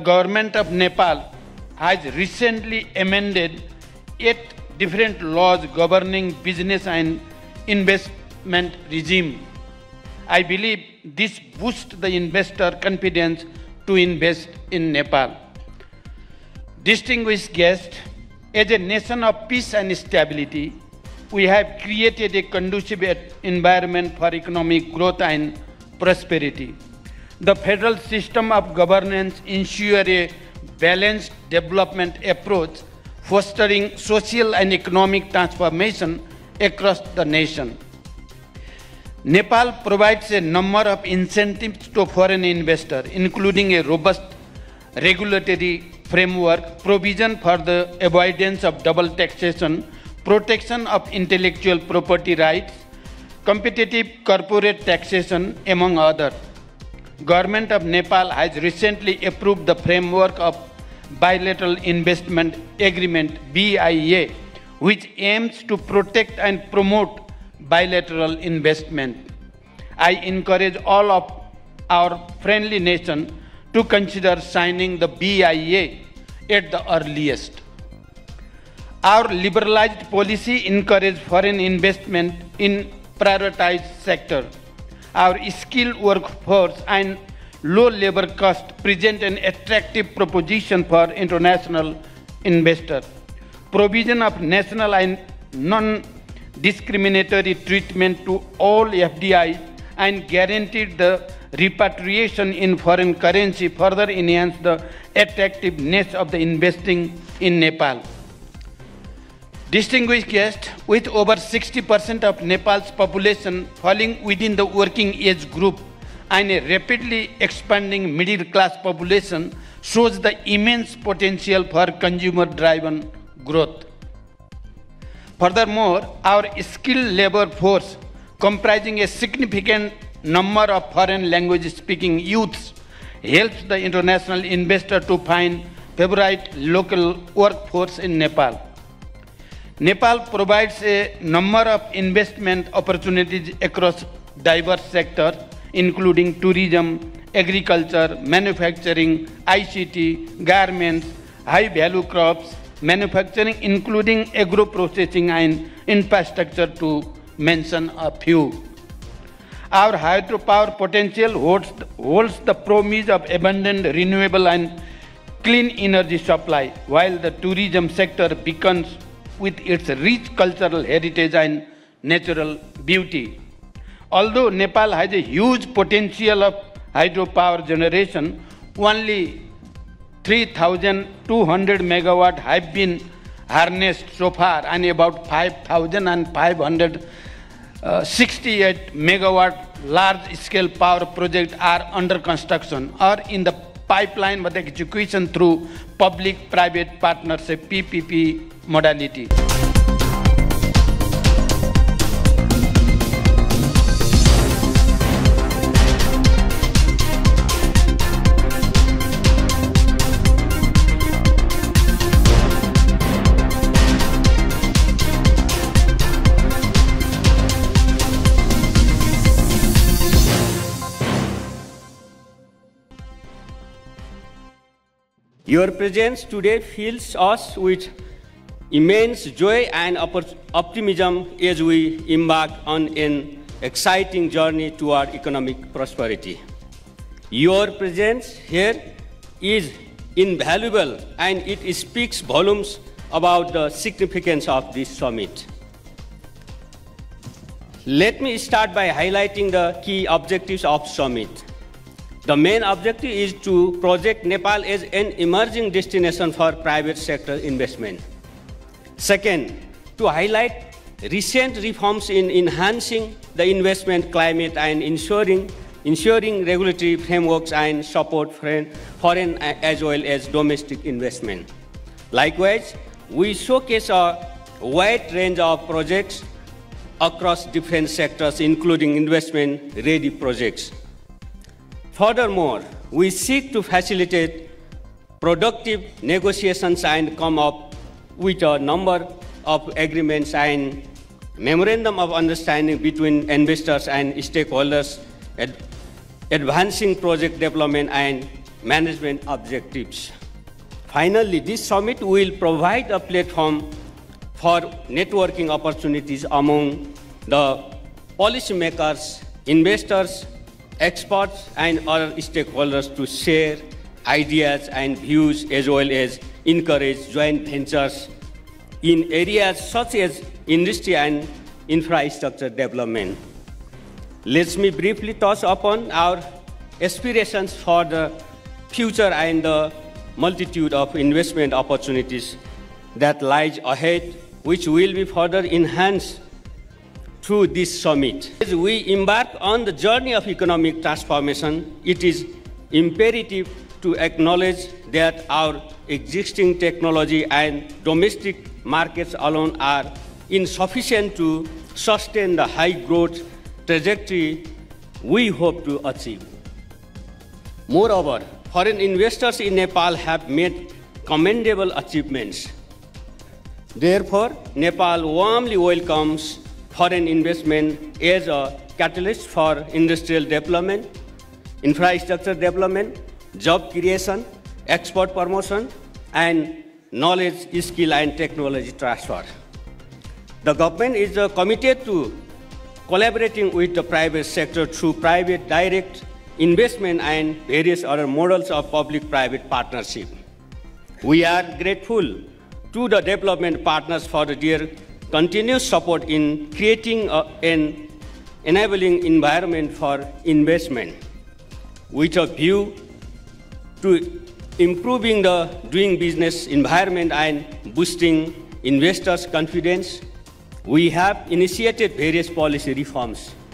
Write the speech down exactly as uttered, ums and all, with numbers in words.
government of Nepal has recently amended eight different laws governing business and investment regime. I believe this boosts the investor confidence to invest in Nepal. Distinguished guests, as a nation of peace and stability, we have created a conducive environment for economic growth and prosperity. The federal system of governance ensures a balanced development approach, fostering social and economic transformation across the nation. Nepal provides a number of incentives to foreign investors, including a robust regulatory framework, provision for the avoidance of double taxation, protection of intellectual property rights, competitive corporate taxation, among others. Government of Nepal has recently approved the framework of Bilateral Investment Agreement B I A, which aims to protect and promote bilateral investment. I encourage all of our friendly nations to consider signing the B I A at the earliest. Our liberalized policy encourages foreign investment in prioritized sectors. Our skilled workforce and low labor cost present an attractive proposition for international investors. Provision of national and non-discriminatory treatment to all F D Is and guaranteed the repatriation in foreign currency further enhance the attractiveness of the investing in Nepal. Distinguished guests, with over sixty percent of Nepal's population falling within the working age group and a rapidly expanding middle class population, shows the immense potential for consumer-driven growth. Furthermore, our skilled labor force, comprising a significant number of foreign language-speaking youths, helps the international investor to find favorite local workforce in Nepal. Nepal provides a number of investment opportunities across diverse sectors, including tourism, agriculture, manufacturing, I C T, garments, high-value crops, manufacturing, including agro-processing and infrastructure, to mention a few. Our hydropower potential holds, holds the promise of abundant renewable and clean energy supply, while the tourism sector beacons with its rich cultural heritage and natural beauty. Although Nepal has a huge potential of hydropower generation, only three thousand two hundred megawatts have been harnessed so far, and about five thousand five hundred sixty-eight megawatt large-scale power projects are under construction or in the pipeline with execution through public-private partnership P P P modality. Your presence today fills us with immense joy and optimism as we embark on an exciting journey toward economic prosperity. Your presence here is invaluable, and it speaks volumes about the significance of this summit. Let me start by highlighting the key objectives of the summit. The main objective is to project Nepal as an emerging destination for private sector investment. Second, to highlight recent reforms in enhancing the investment climate and ensuring, ensuring regulatory frameworks and support for foreign as well as domestic investment. Likewise, we showcase a wide range of projects across different sectors, including investment-ready projects. Furthermore, we seek to facilitate productive negotiations and come up with a number of agreements and memorandum of understanding between investors and stakeholders, ad advancing project development and management objectives. Finally, this summit will provide a platform for networking opportunities among the policymakers, investors, experts, and other stakeholders to share ideas and views, as well as encourage joint ventures in areas such as industry and infrastructure development. Let me briefly touch upon our aspirations for the future and the multitude of investment opportunities that lies ahead, which will be further enhanced through this summit. As we embark on the journey of economic transformation, it is imperative to acknowledge that our existing technology and domestic markets alone are insufficient to sustain the high growth trajectory we hope to achieve. Moreover, foreign investors in Nepal have made commendable achievements. Therefore, Nepal warmly welcomes foreign investment as a catalyst for industrial development, infrastructure development, job creation, export promotion, and knowledge, skill, and technology transfer. The government is uh, committed to collaborating with the private sector through private direct investment and various other models of public-private partnership. We are grateful to the development partners for their continuous support in creating a, an enabling environment for investment, with a view to improving the doing business environment and boosting investors' confidence. We have initiated various policy reforms